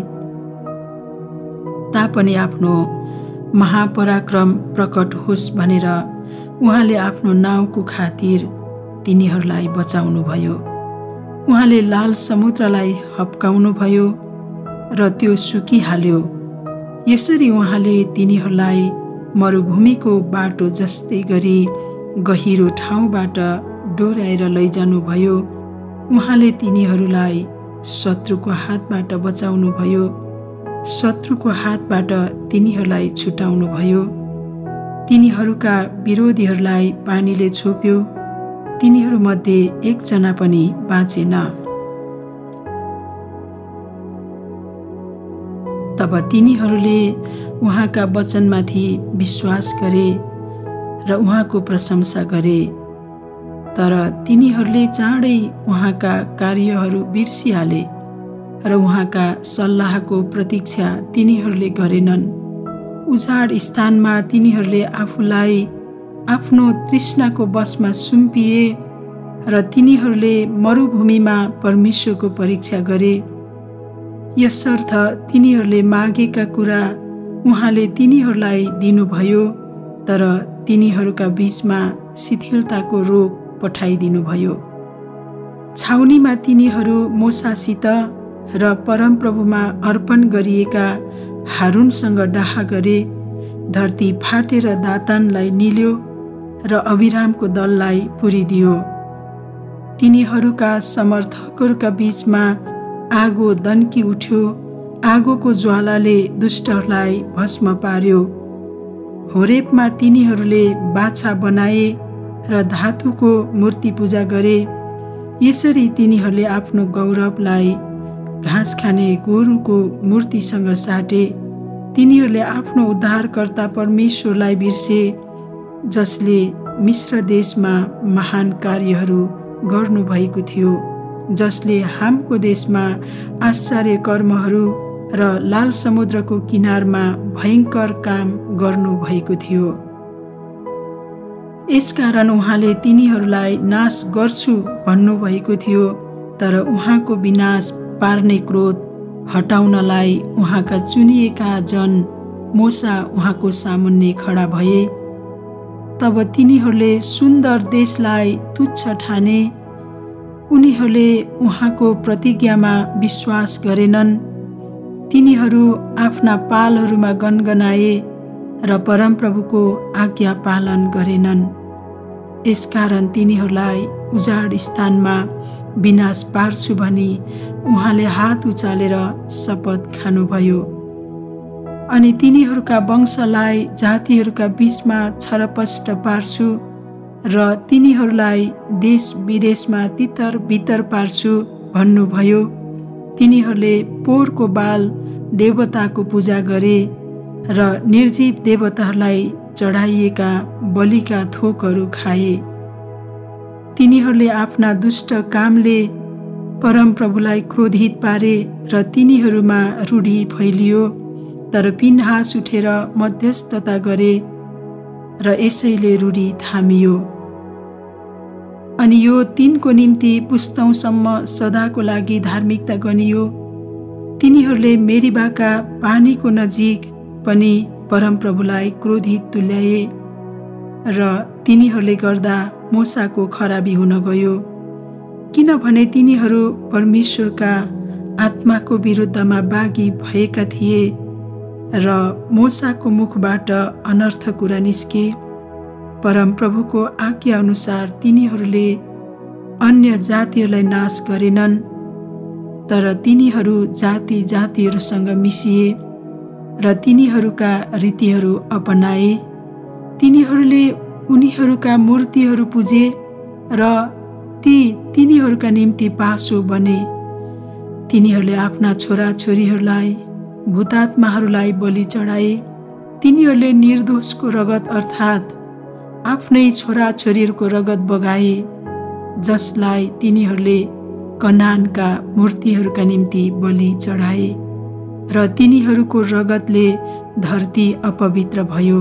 तापनि आफ्नो महापराक्रम प्रकट होस् भनेर उहाँले आफ्नो नाउँको खातिर तिनीहरूलाई बचाउनु भयो। उहाँले लाल समुद्रलाई हप्काउनु भयो र त्यो सुकिहाल्यो। यसरी उहाँले तिनीहरूलाई मरुभूमिको बाटो जस्तै गरी गहिरो ठाउँबाट डोर्याएर लैजानुभयो। उहाँले तिनीहरूलाई शत्रुको हातबाट बचाउनु भयो, शत्रुको हातबाट तिनीहरूलाई छुटाउनु भयो। तिनीहरूका विरोधीहरूलाई पानीले छोप्यो, तिनीहरूमध्ये एकजना पनि बाँचेन। तब तिनीहरूले उहाँका वचनमाथि विश्वास गरे र उहाँको प्रशंसा गरे। तर तिनीहरूले चाँडै उहाँका कार्यहरू बिर्सिहाले र उहाँका सल्लाहको प्रतीक्षा तिनीहरूले गरेनन्। उजाड स्थानमा तिनीहरूले आफूलाई आफ्नो तृष्णाको बसमा सुम्पिए र तिनीहरूले मरुभूमिमा परमेश्वरको परीक्षा गरे। यसर्थ तिनीहरूले मागेका कुरा उहाँले तिनीहरूलाई दिनुभयो, तर तिनीहरूका बीचमा शिथिलताको रोग पठाइदिनुभयो। छाउनीमा तिनीहरू मूसासित र परमप्रभुमा अर्पण गरिएका हारूनसँग डाह गरे। धरती फाटेर दातानलाई निल्यो र अभिरामको दललाई पुरिदियो। तिनीहरूका समर्थकहरूका बीचमा आगो दन्की उठ्यो, आगोको ज्वालाले दुष्टहरूलाई भस्म पार्यो। होरेबमा तिनीहरूले बाछा बनाए र धातुको मूर्ति पूजा गरे। यसरी तिनीहरूले आफ्नो गौरवलाई घाँस खाने गोरुको मूर्तिसँग साटे। तिनीहरूले आफ्नो उद्धारकर्ता परमेश्वरलाई बिर्से, जसले मिश्र देशमा महान कार्यहरू गर्नुभएको थियो, जसले हामको देशमा आश्चर्य कर्महरू र लाल समुद्रको किनारमा भयङ्कर काम गर्नुभएको थियो। यसकारण उहाँले तिनीहरूलाई नाश गर्छु भन्नुभएको थियो, तर उहाँको विनाश पार्ने क्रोध हटाउनलाई उहाँका चुनिएका जन मूसा उहाँको सामुन्ने खडा भए। तब तिनीहरूले सुन्दर देशलाई तुच्छ ठाने। उनीहरूले उहाँको प्रतिज्ञामा विश्वास गरेनन्। तिनीहरू आफ्ना पालहरूमा गनगनाए र परमप्रभुको आज्ञा पालन गरेनन्। यसकारण तिनीहरूलाई उजाड स्थानमा विनाश पार्छु भनी उहाँले हात उचालेर शपथ खानुभयो। अनि तिनीहरूका वंशलाई जातिहरूका बीचमा छरपष्ट पार्छु र तिनीहरूलाई देश विदेशमा तितर बितर पार्छु भन्नुभयो। तिनीहरूले पोरको बाल देवताको पूजा गरे र निर्जीव देवताहरूलाई चढाइएका बलिका थोकहरू खाए। तिनीहरूले आफ्ना दुष्ट कामले परमप्रभुलाई क्रोधित पारे र तिनीहरूमा रूढी फैलियो। तर फिनहास उठेर मध्यस्थता गरे र यसैले रूढी थामियो। अनि यो तिनको निम्ति पुस्तौँसम्म सदाको लागि धार्मिकता गनियो। तिनीहरूले मेरीबाका पानीको नजिक पनि परमप्रभुलाई क्रोधित तुल्याए र तिनीहरूले गर्दा मूसाको खराबी हुन गयो, किनभने तिनीहरू परमेश्वरका आत्माको विरुद्धमा बागी भएका थिए र मूसाको मुखबाट अनर्थ कुरा निस्के। परमप्रभुको आज्ञा अनुसार तिनीहरूले अन्य जातिहरूलाई नाश गरेनन्, तर तिनीहरू जाति जातिहरूसँग मिसिए र तिनीहरूका रीतिहरू अपनाए। तिनीहरूले उनीहरूका मूर्तिहरू पुजे र ती तिनीहरूका निम्ति पासो बने। तिनीहरूले आफ्ना छोराछोरीहरूलाई भूतात्माहरूलाई बलि चढाए। तिनीहरूले निर्दोषको रगत अर्थात् आफ्नै छोराछोरीहरूको रगत बगाए, जसलाई तिनीहरूले कनानका मूर्तिहरूका निम्ति बलि चढाए, र तिनीहरूको रगतले धरती अपवित्र भयो।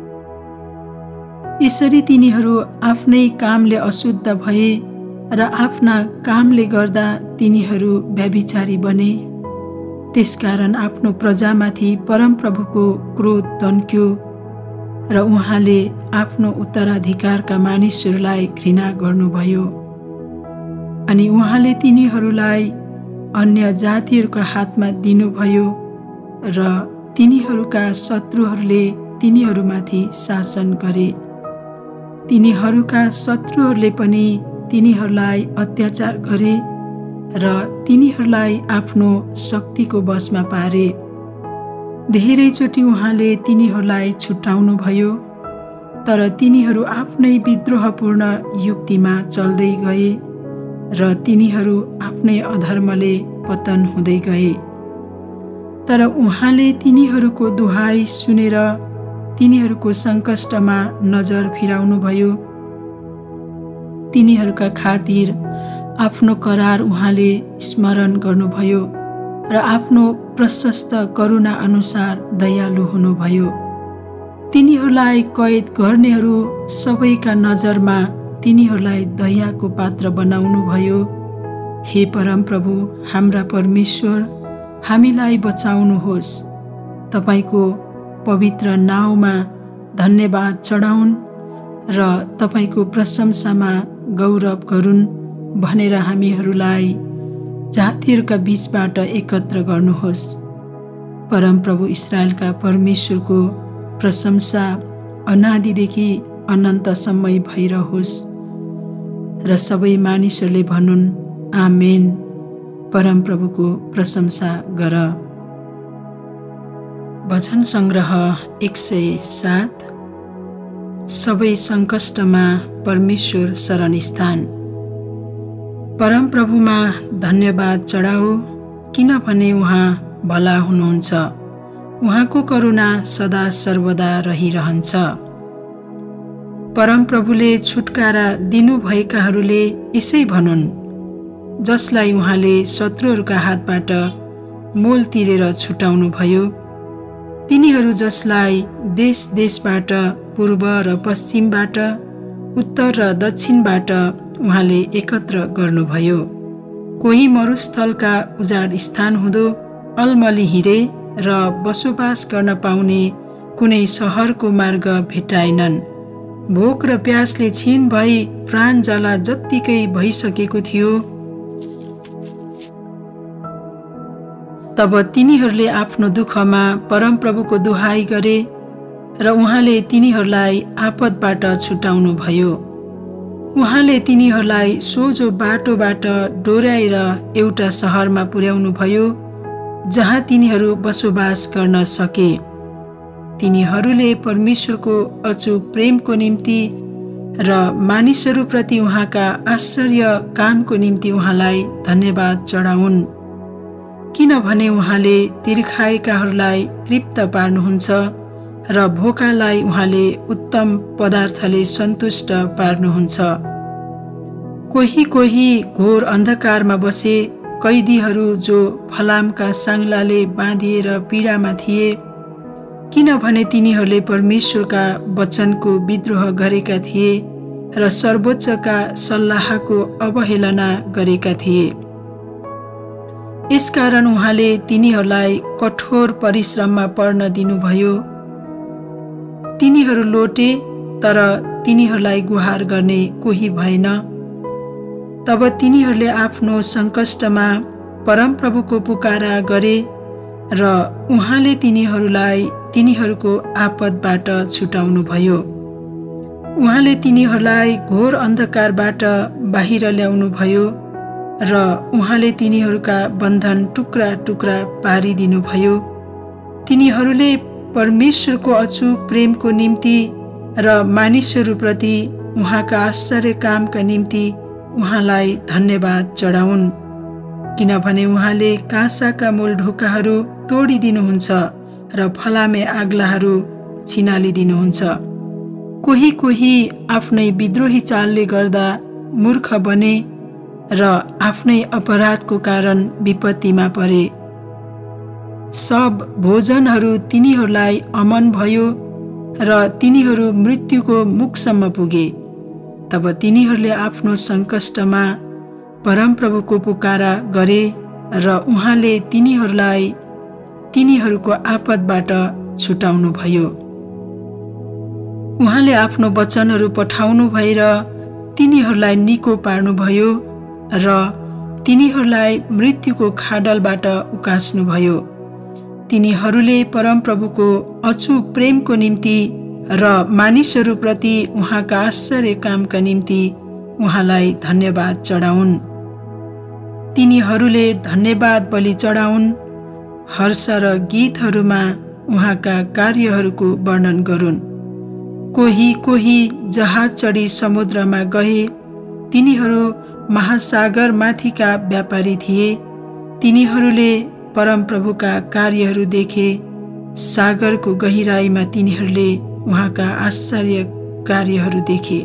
यसरी तिनीहरू आफ्नै कामले अशुद्ध भए र आफ्ना कामले गर्दा तिनीहरू व्यभिचारी बने। त्यसकारण आफ्नो प्रजामाथि परमप्रभुको क्रोध तन्क्यो र उहाँले आफ्नो उत्तराधिकारका मानिसहरूलाई घृणा गर्नुभयो। अनि उहाँले तिनीहरूलाई अन्य जातिहरूका हातमा दिनुभयो र तिनीहरूका शत्रुहरूले तिनीहरूमाथि शासन गरे। तिनीहरूका शत्रुहरूले पनि तिनीहरूलाई अत्याचार गरे र तिनीहरूलाई आफ्नो शक्तिको बसमा पारे। धेरैचोटि उहाँले तिनीहरूलाई छुटाउनुभयो, तर तिनीहरू आफ्नै विद्रोहपूर्ण युक्तिमा चल्दै गए र तिनीहरू आफ्नै अधर्मले पतन हुँदै गए। तर उहाँले तिनीहरूको दुहाई सुनेर तिनीहरूको सङ्कष्टमा नजर फिराउनुभयो। तिनीहरूका खातिर आफ्नो करार उहाँले स्मरण गर्नुभयो र आफ्नो प्रशस्त करुणा अनुसार दयालु हुनुभयो। तिनीहरूलाई कैद गर्नेहरू सबैका नजरमा तिनीहरूलाई दयाको पात्र बनाउनुभयो। हे परमप्रभु हाम्रा परमेश्वर, हामीलाई बचाउनुहोस्। तपाईको पवित्र नाउँमा धन्यवाद चढाउन् र तपाईको प्रशंसामा गौरव गरून् भनेर हामीहरूलाई जातिहरूका बीचबाट एकत्र गर्नुहोस्। परमप्रभु इस्राएलका परमेश्वरको प्रशंसा अनादिदेखि अनन्तसम्म भइरहोस् र सबै मानिसहरूले भनुन् आमेन। परमप्रभुको प्रशंसा गर। भजन सङ्ग्रह एक सय सात। सबै सङ्कष्टमा परमेश्वर शरणस्थान। परमप्रभुमा धन्यवाद चढाऊ, किनभने उहाँ भला हुनुहुन्छ। उहाँको करुणा सदा सर्वदा रहिरहन्छ। परमप्रभुले छुटकारा दिनुभएकाहरूले यसै भनुन्, जसलाई उहाँले शत्रुहरूका हातबाट मोल तिरेर छुटाउनु भयो। तिनीहरू जसलाई देश देशबाट, पूर्व र पश्चिमबाट, उत्तर र दक्षिणबाट उहाँले एकत्र गर्नुभयो। कोही मरुस्थलका उजाड स्थान हुँदो अलमली हिँडे र बसोबास गर्न पाउने कुनै सहरको मार्ग भेटाएनन्। भोक र प्यासले छिन भई प्राण जाला जत्तिकै भइसकेको थियो। तब तिनीहरूले आफ्नो दुःखमा परमप्रभुको दुहाई गरे र उहाँले तिनीहरूलाई आपतबाट छुटाउनु भयो। उहाँले तिनीहरूलाई सोझो बाटोबाट डोर्याएर एउटा सहरमा पुर्याउनु भयो, जहाँ तिनीहरू बसोबास गर्न सके। तिनीहरूले परमेश्वरको अचूक प्रेमको निम्ति र मानिसहरूप्रति उहाँका आश्चर्य कामको निम्ति उहाँलाई धन्यवाद चढाउन्, किनभने उहाँले तिर्खाएकाहरूलाई तृप्त पार्नुहुन्छ र भोकालाई उहाँले उत्तम पदार्थले सन्तुष्ट पार्नुहुन्छ। कोही कोही घोर अन्धकारमा बसे कैदीहरू जो फलामका साङ्लाले बाँधिएर पीडामा थिए, किनभने तिनीहरूले परमेश्वरका वचनको विद्रोह गरेका थिए र सर्वोच्चका सल्लाहको अवहेलना गरेका थिए। यसकारण उहाँले तिनीहरूलाई कठोर परिश्रममा पर्न दिनुभयो। तिनीहरू लोटे, तर तिनीहरूलाई गुहार गर्ने कोही भएन। तब तिनीहरूले आफ्नो सङ्कष्टमा परमप्रभुको पुकारा गरे र उहाँले तिनीहरूलाई तिनीहरूको आपतबाट छुटाउनुभयो। उहाँले तिनीहरूलाई घोर अन्धकारबाट बाहिर ल्याउनुभयो र उहाँले तिनीहरूका बन्धन टुक्रा टुक्रा पारिदिनुभयो। तिनीहरूले परमेश्वरको अचूक प्रेमको निम्ति र मानिसहरूप्रति उहाँका आश्चर्य कामका निम्ति उहाँलाई धन्यवाद चढाउन्, किनभने उहाँले काँसाका मूल ढोकाहरू तोडिदिनुहुन्छ र फलामे आग्लाहरू छिनालिदिनुहुन्छ। कोही कोही आफ्नै विद्रोही चालले गर्दा मूर्ख बने र आफ्नै अपराधको कारण विपत्तिमा परे। सब भोजनहरू तिनीहरूलाई अमन भयो र तिनीहरू मृत्युको मुखसम्म पुगे। तब तिनीहरूले आफ्नो सङ्कष्टमा परमप्रभुको पुकारा गरे र उहाँले तिनीहरूलाई तिनीहरूको आपतबाट छुटाउनु भयो। उहाँले आफ्नो वचनहरू पठाउनु भएर तिनीहरूलाई निको पार्नुभयो र तिनीहरूलाई मृत्युको खाडलबाट उकास्नुभयो। तिनीहरूले परमप्रभुको अचूक प्रेमको निम्ति र मानिसहरूप्रति उहाँका आश्चर्य कामका निम्ति उहाँलाई धन्यवाद चढाउन्। तिनीहरूले धन्यवाद बलि चढाउन्, हर्ष र गीतहरूमा उहाँका कार्यहरूको वर्णन गरून्। कोही कोही जहाज चढी समुद्रमा गए, तिनीहरू महासागर माथिका व्यापारी थिए। तिनीहरूले परमप्रभुका कार्यहरू देखे। सागरको गहिराईमा तिनीहरूले उहाँका आश्चर्य कार्यहरू देखे,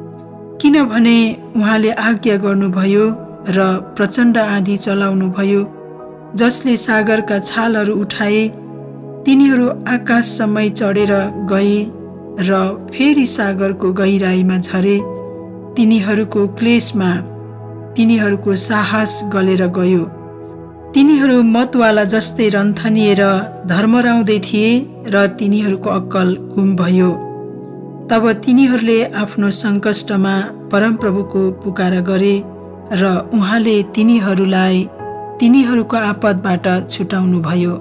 किनभने उहाँले आज्ञा गर्नुभयो र प्रचण्ड आँधी चलाउनुभयो, जसले सागरका छालहरू उठाए। तिनीहरू आकाशसम्मै चढेर गए र फेरि सागरको गहिराईमा झरे। तिनीहरूको क्लेशमा तिनीहरूको साहस गलेर गयो। तिनीहरू मतवाला जस्तै रन्थनिएर धर्मराउँदै थिए र तिनीहरूको अक्कल गुम भयो। तब तिनीहरूले आफ्नो सङ्कष्टमा परमप्रभुको पुकारा गरे र उहाँले तिनीहरूलाई तिनीहरूको आपतबाट छुटाउनुभयो।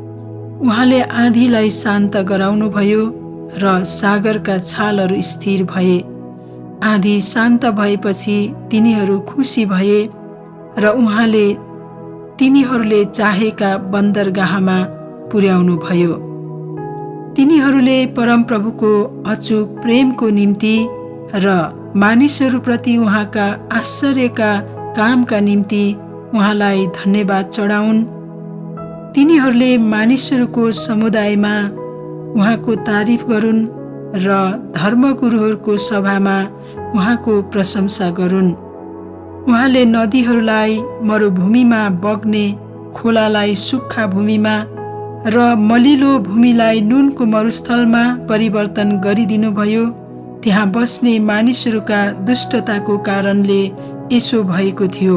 उहाँले आँधीलाई शान्त गराउनुभयो र सागरका छालहरू स्थिर भए। आँधी शान्त भएपछि तिनीहरू खुसी भए र उहाँले तिनीहरूले चाहेका बन्दरगाहमा पुर्याउनु भयो। तिनीहरूले परमप्रभुको अचूक प्रेमको निम्ति र मानिसहरूप्रति उहाँका आश्चर्यका कामका निम्ति उहाँलाई धन्यवाद चढाउन्। तिनीहरूले मानिसहरूको समुदायमा उहाँको तारिफ गरून् र धर्मगुरुहरूको सभामा उहाँको प्रशंसा गरून्। उहाँले नदीहरूलाई मरुभूमिमा बग्ने, खोलालाई सुक्खा भूमिमा र मलिलो भूमिलाई नुनको मरुस्थलमा परिवर्तन गरिदिनुभयो। त्यहाँ बस्ने मानिसहरूका दुष्टताको कारणले यसो भएको थियो।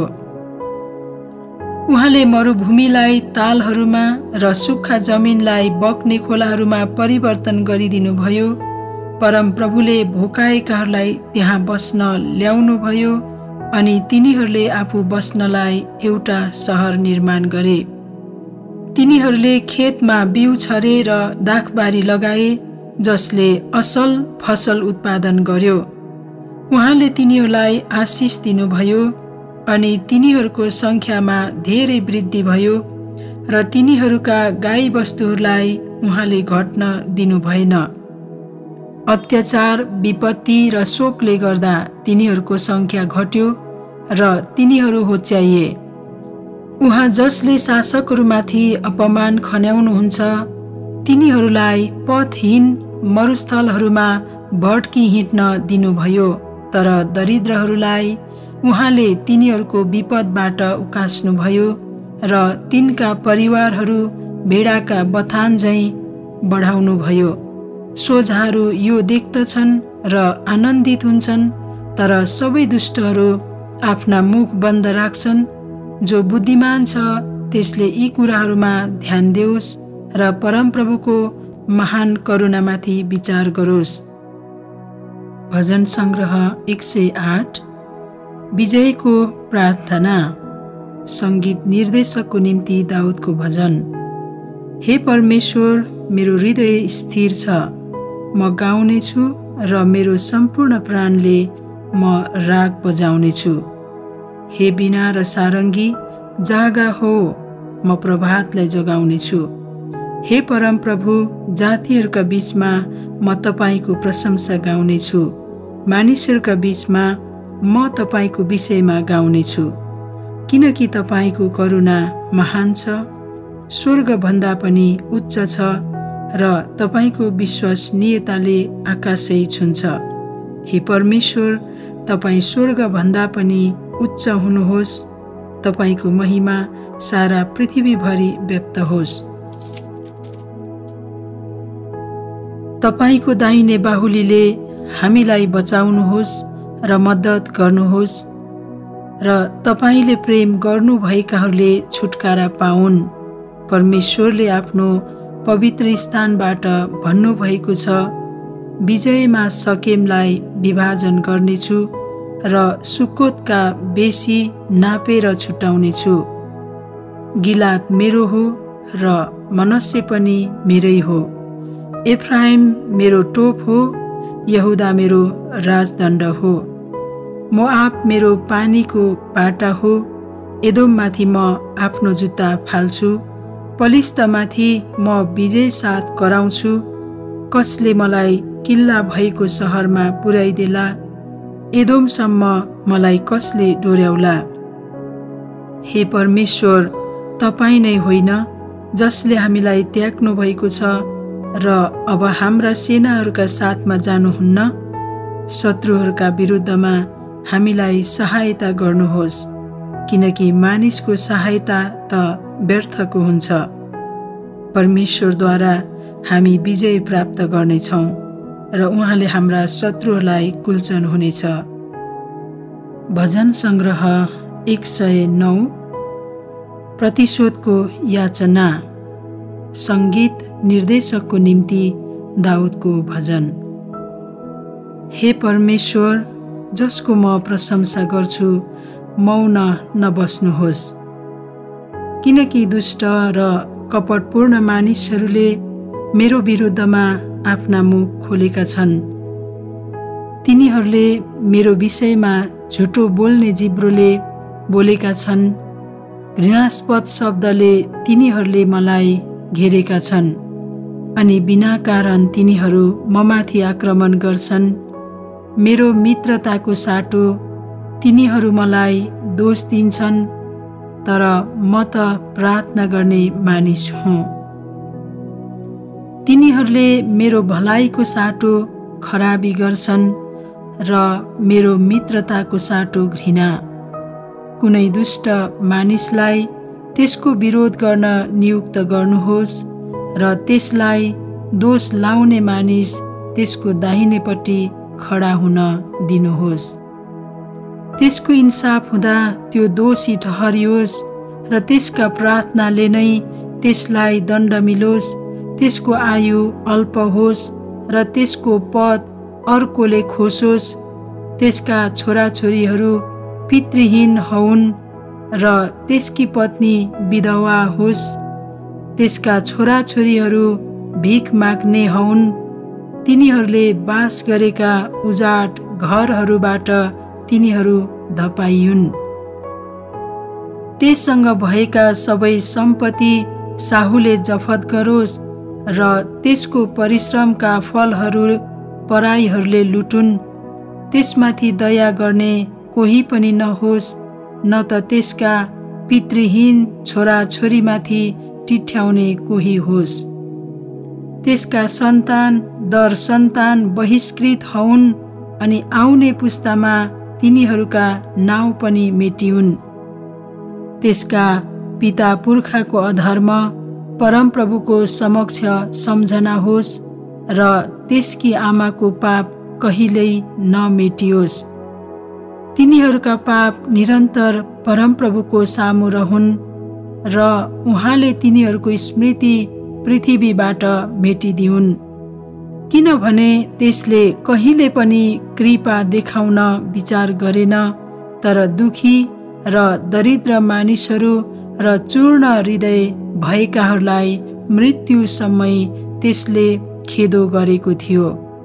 उहाँले मरुभूमिलाई तालहरूमा र सुक्खा जमिनलाई बग्ने खोलाहरूमा परिवर्तन गरिदिनुभयो। परमप्रभुले भोकाएकाहरूलाई त्यहाँ बस्न ल्याउनुभयो अनि तिनीहरूले आफू बस्नलाई एउटा सहर निर्माण गरे। तिनीहरूले खेतमा बिउ छरे र दाखबारी लगाए, जसले असल फसल उत्पादन गर्यो। उहाँले तिनीहरूलाई आशिष दिनुभयो अनि तिनीहरूको सङ्ख्यामा धेरै वृद्धि भयो र तिनीहरूका गाई बस्तुहरूलाई उहाँले घट्न दिनु भएन। अत्याचार, विपत्ति र शोकले गर्दा तिनीहरूको सङ्ख्या घट्यो र तिनीहरू होच्याइए। उहाँ जसले शासकहरूमाथि अपमान खन्याउनुहुन्छ, तिनीहरूलाई पथहीन मरुस्थलहरूमा भड्की हिँड्न दिनुभयो। तर दरिद्रहरूलाई उहाँले तिनीहरूको विपदबाट उकास्नुभयो र तिनका परिवारहरू भेडाका बथान झैँ बढाउनुभयो। सोझाहरू यो देख्दछन् र आनन्दित हुन्छन्, तर सबै दुष्टहरू आफ्ना मुख बन्द राख्छन्। जो बुद्धिमान छ त्यसले यी कुराहरूमा ध्यान देओस् र परमप्रभुको महान करुणामाथि विचार गरोस्। भजन सङ्ग्रह एक सय आठ, विजयको प्रार्थना। सङ्गीत निर्देशकको निम्ति दाउदको भजन। हे परमेश्वर, मेरो हृदय स्थिर छ, म गाउनेछु र मेरो सम्पूर्ण प्राणले म राग बजाउनेछु। हे बीना र सारङ्गी, जागा हो, म प्रभातलाई जगाउनेछु। हे परम प्रभु, जातिहरूका बीचमा म तपाईँको प्रशंसा गाउनेछु। मानिसहरूका बीचमा म तपाईँको विषयमा गाउनेछु, किनकि तपाईँको करुणा महान छ, स्वर्गभन्दा पनि उच्च छ र तपाईँको विश्वसनीयताले आकाशै छुन्छ। हे परमेश्वर, तपाईँ स्वर्गभन्दा पनि उच्च हुनुहोस्, तपाईँको महिमा सारा पृथ्वीभरि व्याप्त होस्। तपाईँको दाहिने बाहुलीले हामीलाई बचाउनुहोस् र मद्दत गर्नुहोस् र तपाईँले प्रेम गर्नुभएकाहरूले छुटकारा पाउन्। परमेश्वरले आफ्नो पवित्र स्थानबाट भन्नुभएको छ, विजयमा सकेमलाई विभाजन गर्नेछु र सुक्कोतका बेसी नापेर छुटाउनेछु। गिलाद मेरो हो र मनस्से पनि मेरै हो। एफ्राइम मेरो टोप हो, यहुदा मेरो राजदण्ड हो। मोआब मेरो पानीको बाटा हो, एदोममाथि म आफ्नो जुत्ता फाल्छु। पलिस्तामाथि म विजय साथ कराउँछु। कसले मलाई किल्ला भएको सहरमा पुर्याइदेला, एदोमसम्म मलाई कसले डोर्याउला। हे परमेश्वर, तपाईँ नै होइन जसले हामीलाई त्याग्नु भएको छ र अब हाम्रा सेनाहरूका साथमा जानुहुन्न। शत्रुहरूका विरुद्धमा हामीलाई सहायता गर्नुहोस्, किनकि मानिसको सहायता त व्यर्थको हुन्छ। परमेश्वरद्वारा हामी विजय प्राप्त गर्नेछौँ र उहाँले हाम्रा शत्रुहरूलाई कुल्चन हुनेछ। भजन सङ्ग्रह एक सय नौ, प्रतिशोधको याचना। सङ्गीत निर्देशकको निम्ति दाउदको भजन। हे परमेश्वर, जसको म प्रशंसा गर्छु, मौन नबस्नुहोस्, किनकि दुष्ट र कपटपूर्ण मानिसहरूले मेरो विरुद्धमा आफ्ना मुख खोलेका छन्। तिनीहरूले मेरो विषयमा झुटो बोल्ने जिब्रोले बोलेका छन्। घृणास्पद शब्दले तिनीहरूले मलाई घेरेका छन् अनि बिना कारण तिनीहरू ममाथि आक्रमण गर्छन्। मेरो मित्रताको साटो तिनीहरू मलाई दोष दिन्छन्, तर म त प्रार्थना गर्ने मानिस हुँ। तिनीहरूले मेरो भलाइको साटो खराबी गर्छन् र मेरो मित्रताको साटो घृणा। कुनै दुष्ट मानिसलाई त्यसको विरोध गर्न नियुक्त गर्नुहोस् र त्यसलाई दोष लाउने मानिस त्यसको दाहिनेपट्टि खडा हुन दिनुहोस्। त्यसको इन्साफ हुँदा त्यो दोषी ठहरियोस् र त्यसका प्रार्थनाले नै त्यसलाई दण्ड मिलोस्। त्यसको आयु अल्प होस् र त्यसको पद अर्कोले खोसोस्। त्यसका छोराछोरीहरू पितृहीन हौन् र त्यसकी पत्नी विधवा होस्। त्यसका छोराछोरीहरू भिख माग्ने हौन्। तिनीहरूले बास गरेका उजाड घरहरूबाट तिनीहरू धपाइयुन्। त्यससँग भएका सबै सम्पत्ति साहुले जफत गरोस् र त्यसको परिश्रमका फलहरू पराईहरूले लुटुन्। त्यसमाथि दया गर्ने कोही पनि नहोस्, न त त्यसका पितृहीन छोराछोरीमाथि टिठ्याउने कोही होस्। त्यसका सन्तान दर सन्तान बहिष्कृत हौन् अनि आउने पुस्तामा तिनीहरूका नाउँ पनि मेटिउन्। त्यसका पिता पुर्खाको अधर्म परमप्रभुको समक्ष सम्झना होस् र त्यसकी आमाको पाप कहिल्यै नमेटियोस्। तिनीहरूका पाप निरन्तर परमप्रभुको सामु रहन् र उहाँले तिनीहरूको स्मृति पृथ्वीबाट मेटिदिउन्। किनभने त्यसले कहिले पनि कृपा देखाउन विचार गरेन, तर दुखी र दरिद्र मानिसहरू र चूर्ण हृदय भएकाहरूलाई मृत्युसम्म त्यसले खेदो गरेको थियो।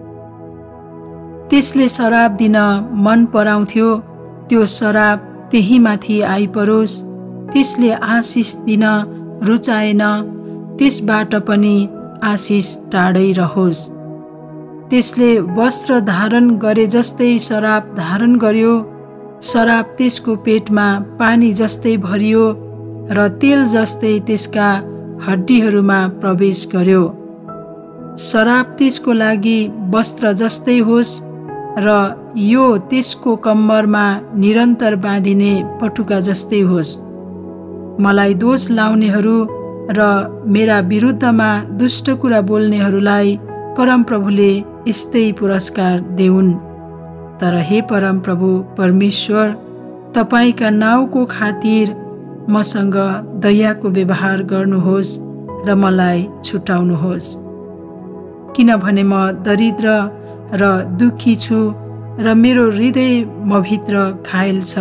त्यसले शराब दिन मन पराउँथ्यो, त्यो शराब त्यही माथि आइपरोस्। त्यसले आशिष दिन रुचाएन, त्यसबाट पनि आशिष टाढै रहोस्। त्यसले वस्त्र धारण गरे जस्तै शराब धारण गर्यो, शराब त्यसको पेटमा पानी जस्तै भरियो र तेल जस्तै त्यसका हड्डीहरूमा प्रवेश गर्यो। शराब त्यसको लागि वस्त्र जस्तै होस् र यो त्यसको कम्मरमा निरन्तर बाँधिने पटुका जस्तै होस्। मलाई दोष लाउनेहरू र मेरा विरुद्धमा दुष्ट कुरा बोल्नेहरूलाई परमप्रभुले यस्तै पुरस्कार देऊन्। तर हे परमप्रभु परमेश्वर, तपाईका नाउँको खातिर मसँग दयाको व्यवहार गर्नुहोस् र मलाई छुटाउनुहोस्, किनभने म दरिद्र र दुखी छु र मेरो हृदय मभित्र घायल छ।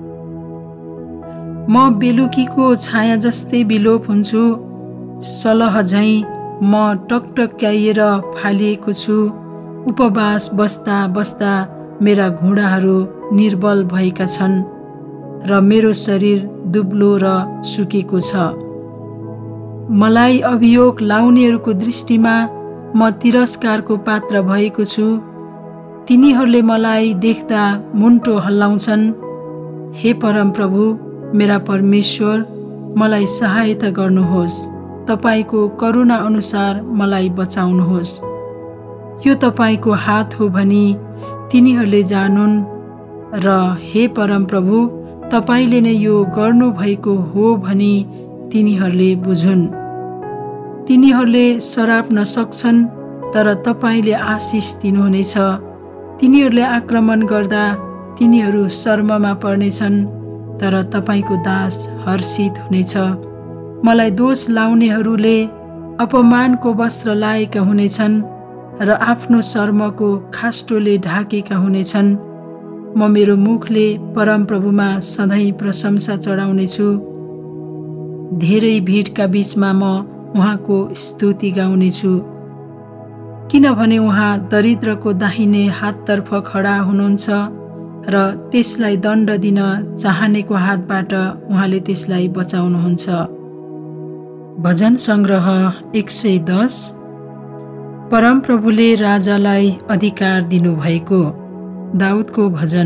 म बेलुकीको छाया जस्तै विलोप हुन्छु, सलह झैँ म टकटक्याइएर फालिएको छु। उपवास बस्दा बस्दा मेरा घुँडाहरू निर्बल भएका छन् र मेरो शरीर दुब्लो र सुकेको छ। मलाई अभियोग लाउनेहरूको दृष्टिमा म तिरस्कारको पात्र भएको छु। तिनीहरूले मलाई देख्दा मुन्टो हल्लाउँछन्। हे परमप्रभु मेरा परमेश्वर, मलाई सहायता गर्नुहोस्, तपाईको करुणा अनुसार मलाई बचाउनुहोस्। यो तपाईको हात हो भनी तिनीहरूले जानुन् र हे परमप्रभु, तपाईले नै यो गर्नुभएको हो भनी तिनीहरूले बुझुन्। तिनीहरूले सराप्न सक्छन्, तर तपाईले आशिष दिनुहुनेछ। तिनीहरूले आक्रमण गर्दा तिनीहरू शर्ममा पर्नेछन्, तर तपाईको दास हर्षित हुनेछ। मलाई दोष लाउनेहरूले अपमानको वस्त्र लाएका हुनेछन् र आफ्नो शर्मको खास्टोले ढाकेका हुनेछन्। म मेरो मुखले परमप्रभुमा सधैँ प्रशंसा चढाउनेछु। धेरै भिडका बीचमा म उहाँको स्तुति गाउनेछु, किनभने उहाँ दरिद्रको दाहिने हाततर्फ खडा हुनुहुन्छ र त्यसलाई दण्ड दिन चाहनेको हातबाट उहाँले त्यसलाई बचाउनुहुन्छ। भजन सङ्ग्रह एक सय दस। परमप्रभुले राजालाई अधिकार दिनुभएको। दाउदको भजन।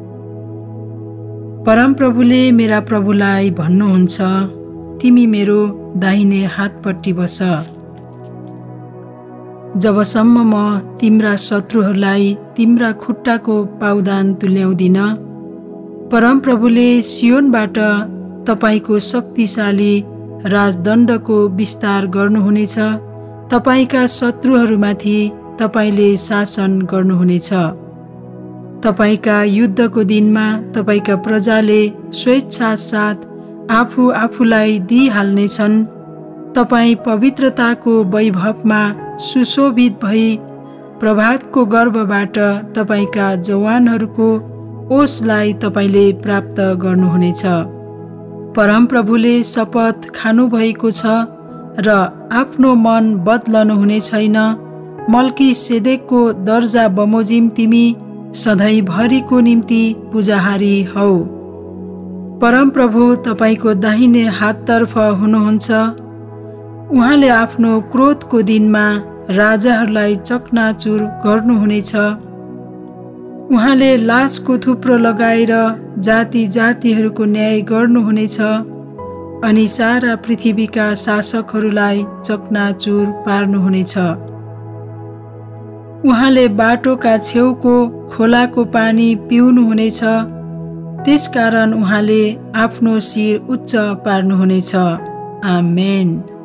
परमप्रभुले मेरा प्रभुलाई भन्नुहुन्छ, तिमी मेरो दाहिने हातपट्टि बस, जबसम्म म तिम्रा शत्रुहरूलाई तिम्रा खुट्टाको पाउदान तुल्याउँदिन। परमप्रभुले सियोनबाट तपाईको शक्तिशाली राजदण्डको विस्तार गर्नुहुनेछ। तपाईका शत्रुहरूमाथि तपाईले शासन गर्नुहुनेछ। तपाईका युद्धको दिनमा तपाईका प्रजाले स्वेच्छा साथ आफू आफूलाई दिइहाल्नेछन्। तपाई पवित्रताको वैभवमा सुशोभित भई प्रभातको गर्भबाट तपाईका जवानहरूको ओसलाई तपाईले प्राप्त गर्नुहुनेछ। परमप्रभुले शपथ खानुभएको छ र आफ्नो मन बदलनुहुने छैन। मल्कीसेदेकको दर्जा बमोजिम तिमी सधैँभरिको निम्ति पूजाहारी हौ। परमप्रभु तपाईको दाहिने हाततर्फ हुनुहुन्छ। उहाँले आफ्नो क्रोधको दिनमा राजाहरूलाई चकनाचुर गर्नुहुनेछ। उहाँले लासको थुप्रो लगाएर जाति जातिहरूको न्याय गर्नुहुनेछ अनि सारा पृथ्वीका शासकहरूलाई चकनाचुर पार्नुहुनेछ। उहाँले बाटोका छेउको खोलाको पानी पिउनुहुनेछ, त्यसकारण उहाँले आफ्नो शिर उच्च पार्नुहुनेछ। आमेन।